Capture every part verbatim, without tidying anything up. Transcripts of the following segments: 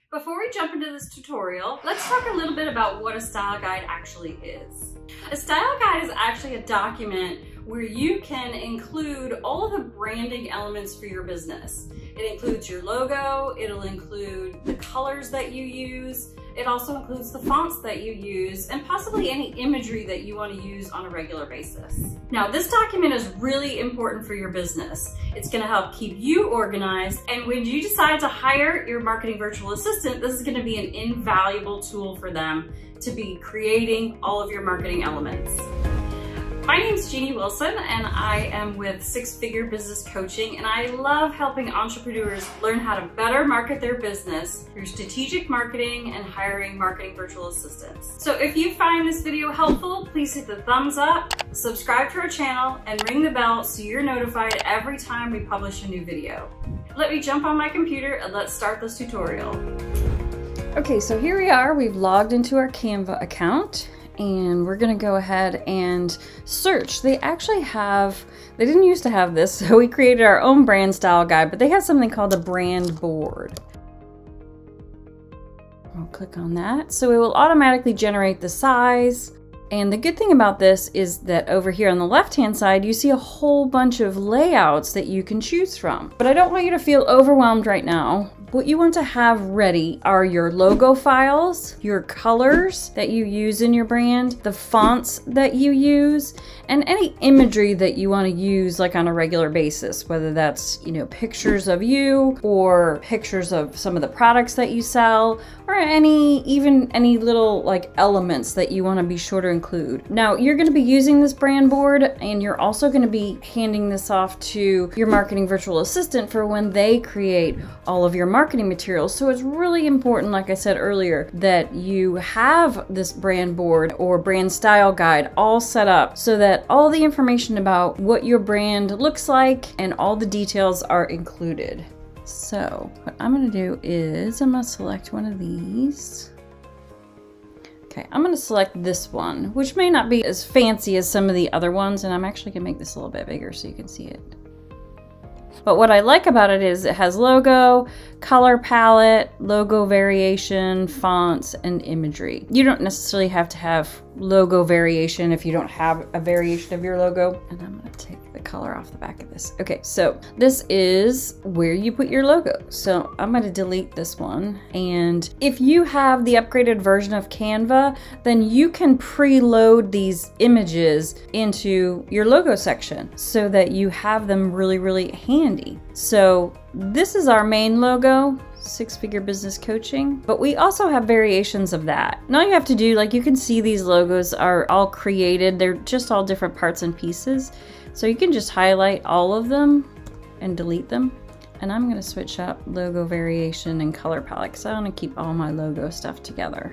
Before we jump into this tutorial, let's talk a little bit about what a style guide actually is. A style guide is actually a document where you can include all of the branding elements for your business. It includes your logo, it'll include the colors that you use, it also includes the fonts that you use, and possibly any imagery that you want to use on a regular basis. Now, this document is really important for your business. It's going to help keep you organized, and when you decide to hire your marketing virtual assistant, this is going to be an invaluable tool for them to be creating all of your marketing elements. My name's Jeannie Wilson, and I am with Six Figure Business Coaching, and I love helping entrepreneurs learn how to better market their business through strategic marketing and hiring marketing virtual assistants. So if you find this video helpful, please hit the thumbs up, subscribe to our channel, and ring the bell so you're notified every time we publish a new video. Let me jump on my computer and let's start this tutorial. Okay, so here we are. We've logged into our Canva account. And we're gonna go ahead and search. They actually have, they didn't used to have this, so we created our own brand style guide, but they have something called a brand board. I'll click on that. So it will automatically generate the size. And the good thing about this is that over here on the left-hand side, you see a whole bunch of layouts that you can choose from. But I don't want you to feel overwhelmed right now. What you want to have ready are your logo files, your colors that you use in your brand, the fonts that you use, and any imagery that you want to use like on a regular basis, whether that's, you know, pictures of you or pictures of some of the products that you sell, or any, even any little like elements that you want to be sure to include. Now, you're going to be using this brand board, and you're also going to be handing this off to your marketing virtual assistant for when they create all of your marketing marketing materials. So it's really important, like I said earlier, that you have this brand board or brand style guide all set up so that all the information about what your brand looks like and all the details are included. So what I'm going to do is I'm going to select one of these. Okay, I'm going to select this one, which may not be as fancy as some of the other ones, and I'm actually going to make this a little bit bigger so you can see it. But what I like about it is it has logo, color palette, logo variation, fonts, and imagery. You don't necessarily have to have logo variation if you don't have a variation of your logo. And I'm gonna take the color off the back of this. Okay, so this is where you put your logo. So I'm gonna delete this one. And if you have the upgraded version of Canva, then you can preload these images into your logo section so that you have them really, really handy. So this is our main logo, Six Figure Business Coaching, but we also have variations of that. And all you have to do, like you can see these logos are all created. They're just all different parts and pieces. So you can just highlight all of them and delete them. And I'm gonna switch up logo variation and color palette because I want to keep all my logo stuff together.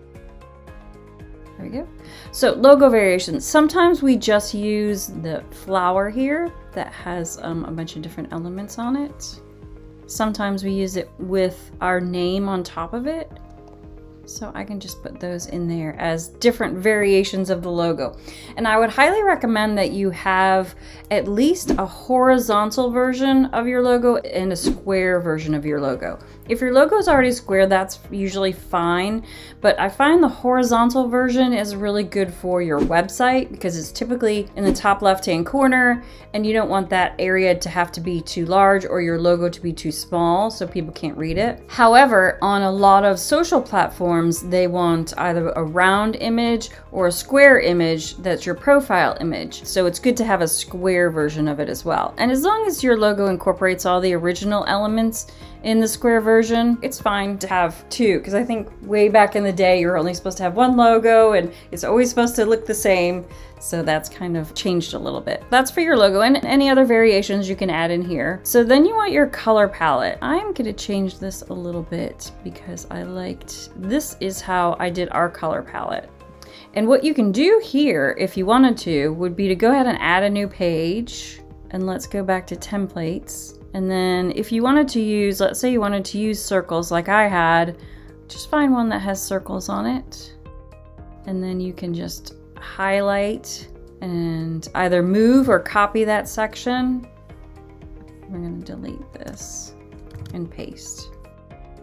There we go. So logo variations. Sometimes we just use the flower here that has um, a bunch of different elements on it. Sometimes we use it with our name on top of it. So I can just put those in there as different variations of the logo. And I would highly recommend that you have at least a horizontal version of your logo and a square version of your logo. If your logo is already square, that's usually fine, but I find the horizontal version is really good for your website because it's typically in the top left-hand corner, and you don't want that area to have to be too large or your logo to be too small so people can't read it. However, on a lot of social platforms, they want either a round image or a square image that's your profile image. So it's good to have a square version of it as well. And as long as your logo incorporates all the original elements in the square version, it's fine to have two, because I think way back in the day you're only supposed to have one logo and it's always supposed to look the same. So that's kind of changed a little bit. That's for your logo, and any other variations you can add in here. So then you want your color palette. I'm gonna change this a little bit because I liked, this is how I did our color palette. And what you can do here, if you wanted to, would be to go ahead and add a new page. And let's go back to templates. And then if you wanted to use, let's say you wanted to use circles like I had, just find one that has circles on it. And then you can just highlight and either move or copy that section. We're going to delete this and paste.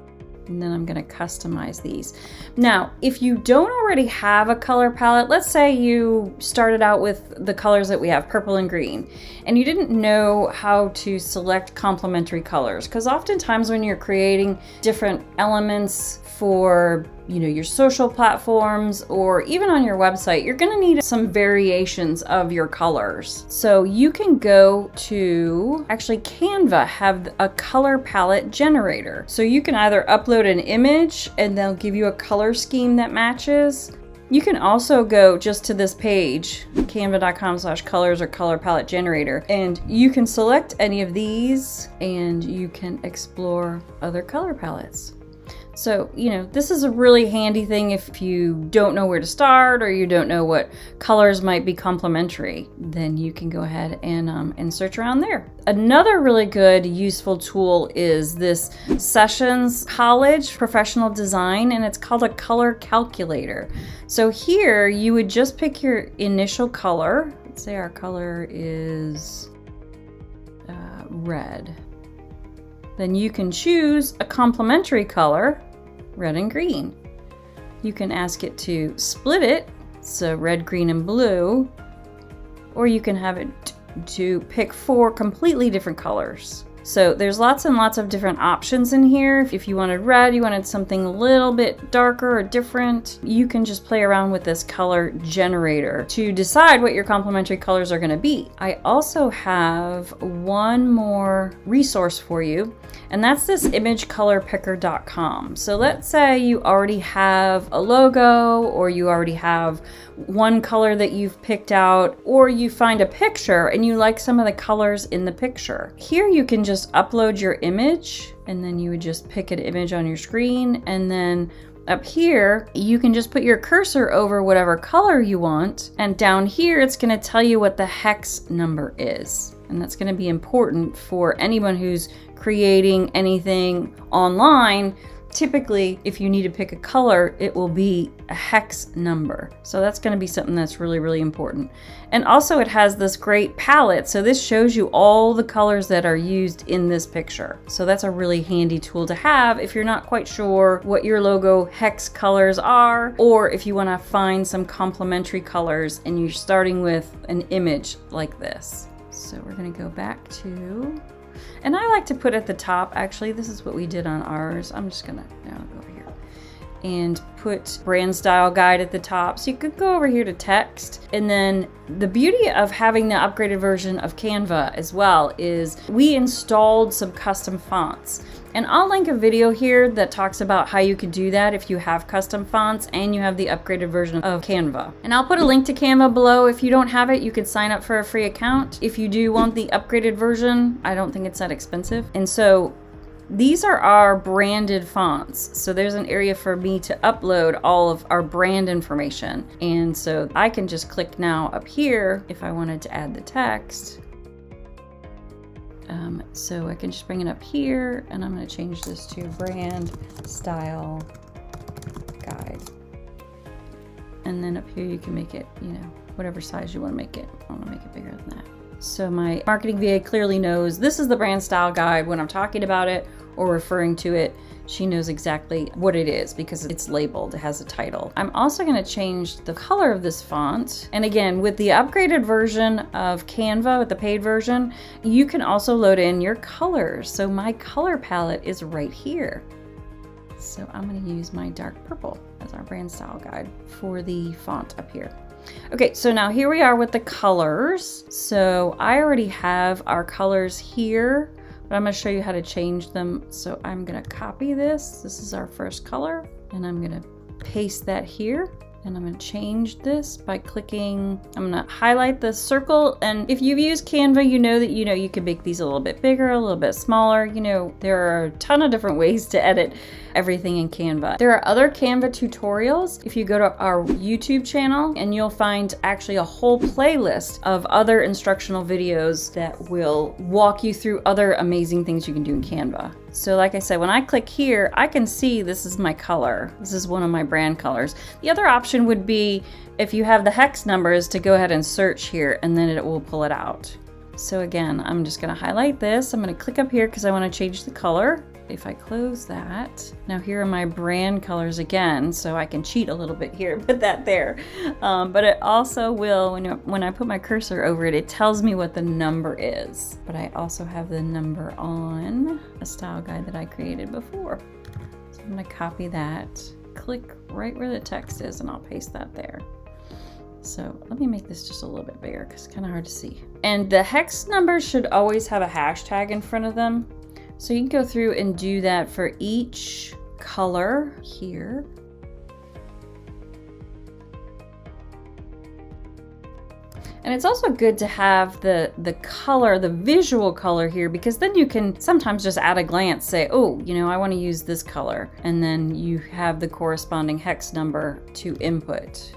And then I'm gonna customize these. Now, if you don't already have a color palette, let's say you started out with the colors that we have, purple and green, and you didn't know how to select complementary colors, because oftentimes when you're creating different elements for, you know, your social platforms or even on your website, you're gonna need some variations of your colors. So you can go to, actually Canva have a color palette generator. So you can either upload an image and they'll give you a color scheme that matches. You can also go just to this page, canva dot com slash colors or color palette generator, and you can select any of these and you can explore other color palettes. So, you know, this is a really handy thing if you don't know where to start or you don't know what colors might be complementary, then you can go ahead and, um, and search around there. Another really good useful tool is this Sessions College Professional Design, and it's called a color calculator. So here you would just pick your initial color. Let's say our color is uh, red. Then you can choose a complementary color, red and green. You can ask it to split it, so red, green, and blue, or you can have it to pick four completely different colors. So there's lots and lots of different options in here. If you wanted red, you wanted something a little bit darker or different, you can just play around with this color generator to decide what your complementary colors are gonna be. I also have one more resource for you, and that's this image color picker dot com. So let's say you already have a logo, or you already have one color that you've picked out, or you find a picture and you like some of the colors in the picture. Here you can just upload your image, and then you would just pick an image on your screen, and then up here you can just put your cursor over whatever color you want, and down here it's going to tell you what the hex number is. And that's going to be important for anyone who's creating anything online. Typically, if you need to pick a color, it will be a hex number. So that's going to be something that's really, really important. And also it has this great palette. So this shows you all the colors that are used in this picture. So that's a really handy tool to have if you're not quite sure what your logo hex colors are, or if you want to find some complementary colors and you're starting with an image like this. So we're going to go back to, and I like to put at the top, actually, this is what we did on ours. I'm just gonna now go over here and put brand style guide at the top. So you could go over here to text. And then the beauty of having the upgraded version of Canva as well is we installed some custom fonts. And I'll link a video here that talks about how you could do that if you have custom fonts and you have the upgraded version of Canva. And I'll put a link to Canva below. If you don't have it, you can sign up for a free account. If you do want the upgraded version, I don't think it's that expensive. And so these are our branded fonts. So there's an area for me to upload all of our brand information. And so I can just click now up here if I wanted to add the text. Um, so I can just bring it up here, and I'm going to change this to brand style guide. And then up here you can make it, you know, whatever size you want to make it. I want to make it bigger than that. So my marketing V A clearly knows this is the brand style guide. When I'm talking about it or referring to it, she knows exactly what it is because it's labeled, it has a title. I'm also going to change the color of this font. And again, with the upgraded version of Canva, with the paid version, you can also load in your colors. So my color palette is right here. So I'm going to use my dark purple as our brand style guide for the font up here. Okay, so now here we are with the colors. So I already have our colors here, but I'm going to show you how to change them. So I'm going to copy this. This is our first color, and I'm going to paste that here. And I'm going to change this by clicking, I'm going to highlight the circle. And if you've used Canva, you know that, you know, you can make these a little bit bigger, a little bit smaller. You know, there are a ton of different ways to edit everything in Canva. There are other Canva tutorials. If you go to our YouTube channel, and you'll find actually a whole playlist of other instructional videos that will walk you through other amazing things you can do in Canva. So like I said, when I click here, I can see this is my color. This is one of my brand colors. The other option would be, if you have the hex numbers, to go ahead and search here, and then it will pull it out. So again, I'm just gonna highlight this. I'm gonna click up here because I wanna change the color. if I close that, now here are my brand colors again, so I can cheat a little bit here, put that there. Um, but it also will, when, when I put my cursor over it, it tells me what the number is. But I also have the number on a style guide that I created before. So I'm gonna copy that, click right where the text is, and I'll paste that there. So let me make this just a little bit bigger because it's kind of hard to see. And the hex numbers should always have a hashtag in front of them. So you can go through and do that for each color here. And it's also good to have the, the color, the visual color here, because then you can sometimes just at a glance say, oh, you know, I want to use this color. And then you have the corresponding hex number to input.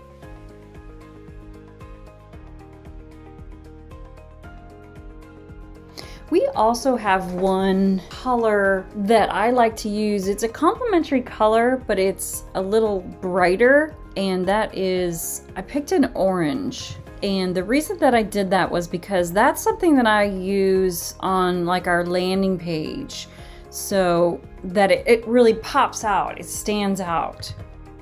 We also have one color that I like to use. It's a complementary color, but it's a little brighter, and that is, I picked an orange. And the reason that I did that was because that's something that I use on like our landing page, so that it, it really pops out, it stands out.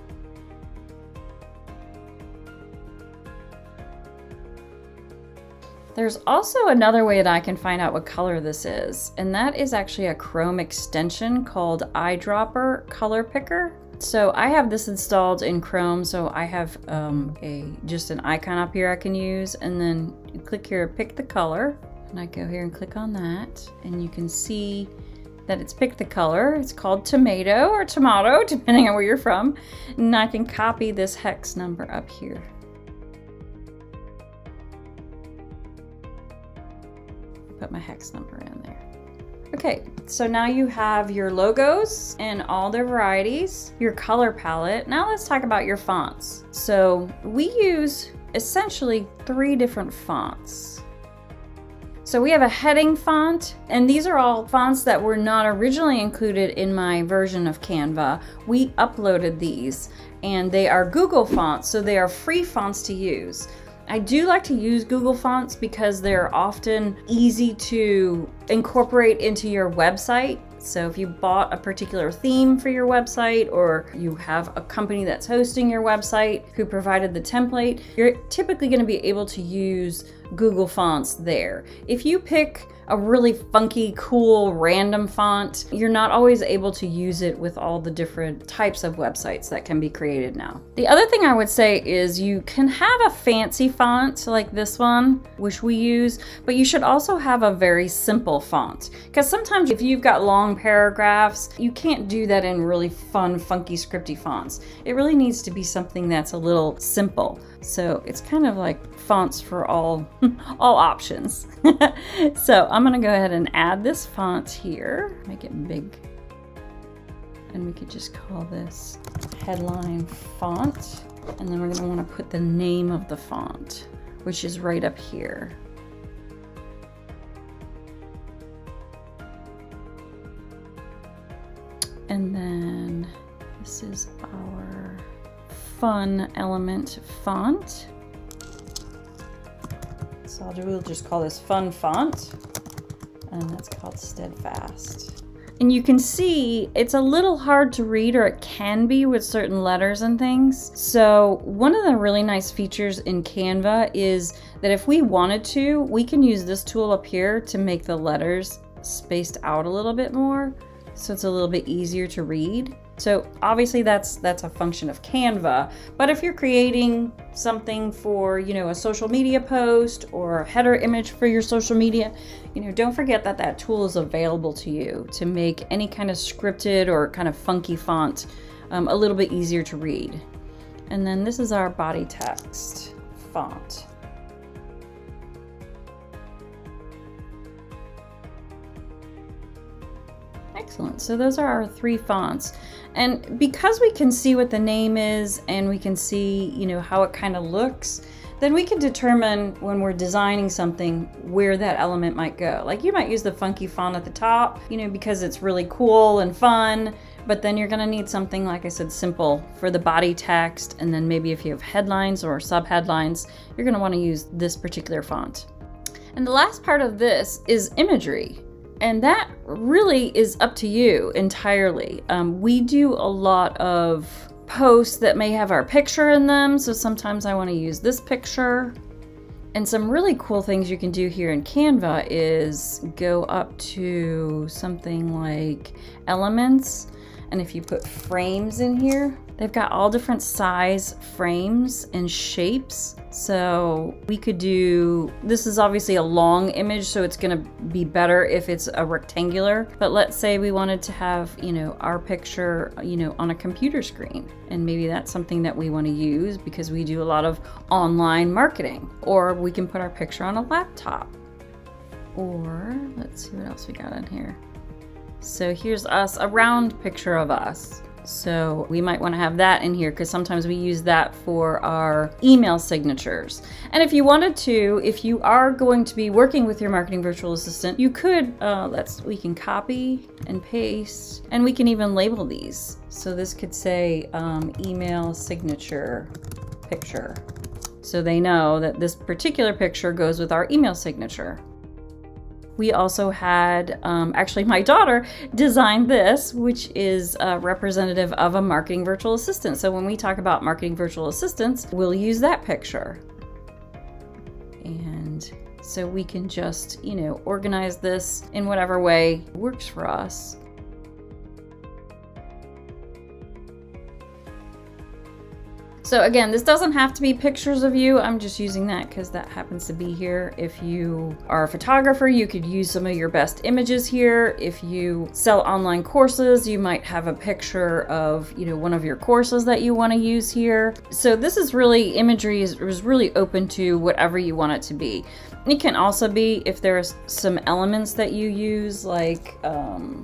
There's also another way that I can find out what color this is, and that is actually a Chrome extension called Eyedropper Color Picker. So I have this installed in Chrome, so I have um, a just an icon up here I can use, and then you click here, pick the color, and I go here and click on that, and you can see that it's picked the color. It's called tomato or tomato, depending on where you're from, and I can copy this hex number up here. Put my hex number in there. Okay, so now you have your logos and all their varieties, your color palette. Now let's talk about your fonts. So we use essentially three different fonts. So we have a heading font, and these are all fonts that were not originally included in my version of Canva. We uploaded these, and they are Google fonts, so they are free fonts to use. I do like to use Google fonts because they're often easy to incorporate into your website. So if you bought a particular theme for your website, or you have a company that's hosting your website who provided the template, you're typically going to be able to use Google fonts there. If you pick a really funky, cool, random font, you're not always able to use it with all the different types of websites that can be created now. The other thing I would say is you can have a fancy font like this one, which we use, but you should also have a very simple font. Because sometimes if you've got long paragraphs, you can't do that in really fun, funky, scripty fonts. It really needs to be something that's a little simple. So it's kind of like fonts for all, all options. So I'm gonna go ahead and add this font here, make it big. And we could just call this headline font. And then we're gonna wanna put the name of the font, which is right up here. And then this is our fun element font. So I'll do, we'll just call this fun font, and that's called Steadfast. And you can see it's a little hard to read, or it can be with certain letters and things. So one of the really nice features in Canva is that if we wanted to, we can use this tool up here to make the letters spaced out a little bit more, so it's a little bit easier to read. So obviously that's that's a function of Canva, but if you're creating something for, you know, a social media post or a header image for your social media, you know, don't forget that that tool is available to you to make any kind of scripted or kind of funky font um, a little bit easier to read. And then this is our body text font. Excellent. So those are our three fonts. And because we can see what the name is and we can see, you know, how it kind of looks, then we can determine when we're designing something where that element might go. Like you might use the funky font at the top, you know, because it's really cool and fun, but then you're gonna need something, like I said, simple for the body text. And then maybe if you have headlines or subheadlines, you're gonna wanna use this particular font. And the last part of this is imagery. And that really is up to you entirely. Um, we do a lot of posts that may have our picture in them, so sometimes I want to use this picture. And some really cool things you can do here in Canva is go up to something like elements, and if you put frames in here, they've got all different size frames and shapes. So we could do, this is obviously a long image, so it's gonna be better if it's a rectangular, but let's say we wanted to have, you know, our picture, you know, on a computer screen. And maybe that's something that we wanna use because we do a lot of online marketing. Or we can put our picture on a laptop. Or let's see what else we got in here. So here's us, a round picture of us. So we might want to have that in here because sometimes we use that for our email signatures. And if you wanted to, if you are going to be working with your marketing virtual assistant, you could, uh, let's, we can copy and paste, and we can even label these. So this could say um, email signature picture. So they know that this particular picture goes with our email signature. We also had, um, actually my daughter designed this, which is uh, representative of a marketing virtual assistant. So when we talk about marketing virtual assistants, we'll use that picture. And so we can just, you know, organize this in whatever way works for us. So again, this doesn't have to be pictures of you. I'm just using that because that happens to be here. If you are a photographer, you could use some of your best images here. If you sell online courses, you might have a picture of, you know, one of your courses that you want to use here. So this is really, Imagery is, is really open to whatever you want it to be. It can also be if there's some elements that you use, like, um,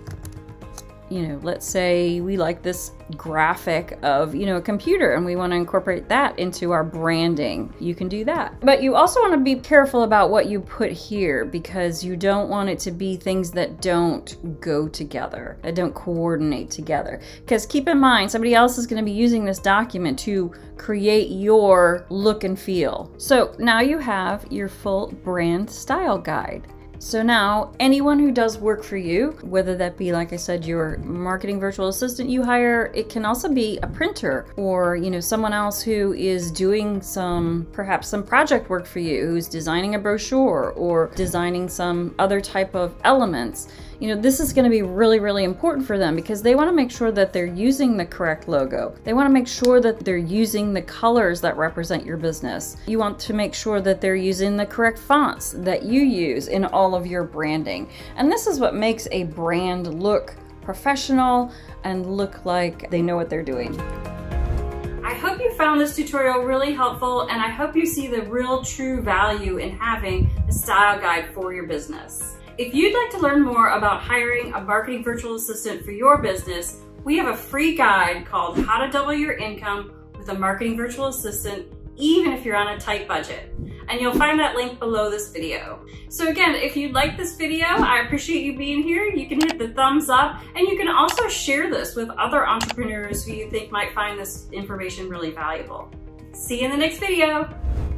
you know, let's say we like this graphic of, you know, a computer and we want to incorporate that into our branding. You can do that. But you also want to be careful about what you put here because you don't want it to be things that don't go together, that don't coordinate together. Because keep in mind, somebody else is going to be using this document to create your look and feel. So now you have your full brand style guide. So now anyone who does work for you, whether that be, like I said, your marketing virtual assistant you hire, it can also be a printer or, you know, someone else who is doing some, perhaps some project work for you, who's designing a brochure or designing some other type of elements. You know, this is going to be really, really important for them because they want to make sure that they're using the correct logo. They want to make sure that they're using the colors that represent your business. You want to make sure that they're using the correct fonts that you use in all of your branding. And this is what makes a brand look professional and look like they know what they're doing. I hope you found this tutorial really helpful, and I hope you see the real true value in having a style guide for your business. If you'd like to learn more about hiring a marketing virtual assistant for your business, we have a free guide called How to Double Your Income with a Marketing Virtual Assistant, even if you're on a tight budget. And you'll find that link below this video. So again, if you like this video, I appreciate you being here. You can hit the thumbs up, and you can also share this with other entrepreneurs who you think might find this information really valuable. See you in the next video.